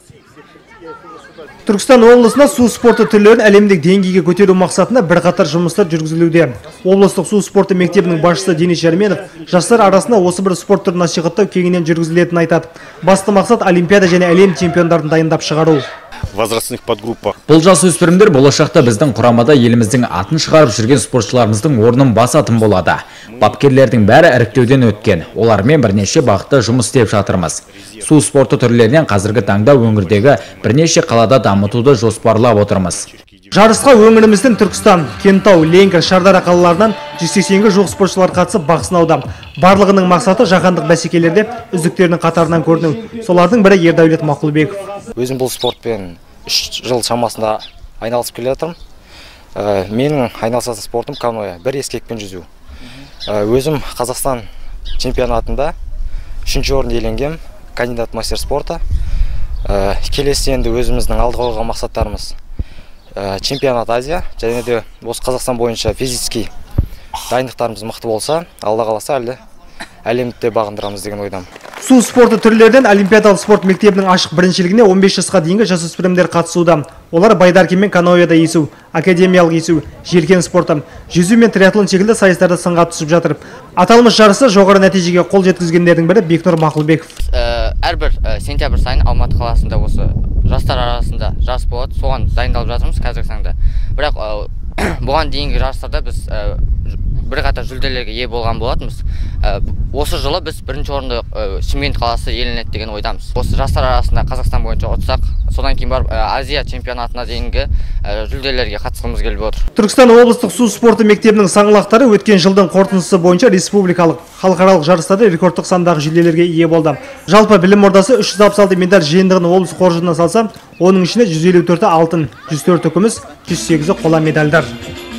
Түркістан облысында су спорты түрлерін әлемдік деңгейге көтеру мақсатында бірқатар жұмыстар жүргізілуде. Облыстық су спорты мектебінің басшысы Денис Жарменов жастар арасында осы бір спорт түрін насихаттау кеңінен жүргізілетінін айтады. Басты мақсат олимпиада және әлем чемпиондарын дайындап шығару. Возрастных подгруппах. Бұл жасөспірімдер болашақта біздің құрамада еліміздің атын шығарып жүрген спортшыларымыздың орнын басатын болады. Бапкерлердің бәрі іріктеуден өткен. Олармен бірнеше бағытта жұмыс істеп жатырмыз. Су спорты түрлерінен қазіргі таңда өңірдегі бірнеше қалада дамытуды жоспарлап отырмыз. Жарысқа өңіріміздің Түркістан, Кентау, Ленгір, Шардара қалаларынан 180-ге жуық спортшылар қатысып бақ сынауда. Барлығының мақсаты жаһандық бәсекелерде үздіктердің қатарынан көріну. Солардың бірі Ердәулет Мақұлбеков. Өзім бұл спортпен 3 жыл шамасында айналысып келе жатырмын. Менің айналысатын спортым каноэ, бір ескекпен жүзу. Өзім Қазақстан чемпионатында 3-ші орын иеленгем, кандидат мастер спорта. Келесі енді өзіміздің алдыға қойған мақсаттарымыз чемпионат Азия, және де осы Қазақстан бойынша физический дайындықтарымыз мықты болса, алда қаласа әлі әлемді бағындырамыз деген ойдамын. Су спорты түрлерден олимпиадалық спорт мектебінің ашық біріншілігіне 15 жасқа дейінгі жасөспірімдер қатысуда. Олар байдаркамен каноэда есу, академиялық есу, желкен спорты, жүзу мен триатлон секілді сайыстарда сынға түсіп жатыр. Аталмыш жарысы жоғары нәтижеге қол жеткізгендердің бірі Бекнұр Мақұлбеков. Әрбір сентябрь сайын Алматы қаласында осы жастар арасында жарыс болады, соған дайындалып жатырмыз қазіргі таңда. Бірақ бұған дейінгі жарыстарда біз бірқатар жүлделерге ие болған болатынбыз. Осы жылы біз бірінші орынды Шымкент қаласы иеленеді деген ойдамыз. Осы жастар арасында Қазақстан бойынша ұтсақ, содан кейін барып Азия чемпионатына дейінгі жүлделерге қатысқымыз келіп отыр. Түркістан облыстық су спорты мектебінің саңлақтары өткен жылдың қорытындысы бойынша республикалық, халықаралық жарыстарда рекордтық сандағы жүлделерге ие болды. Жалпы білім ордасы 366 медаль жиынтығын облыс қоржынына салса, оның ішінде 154-і алтын, 104-і күміс, 108-і қола медальдар.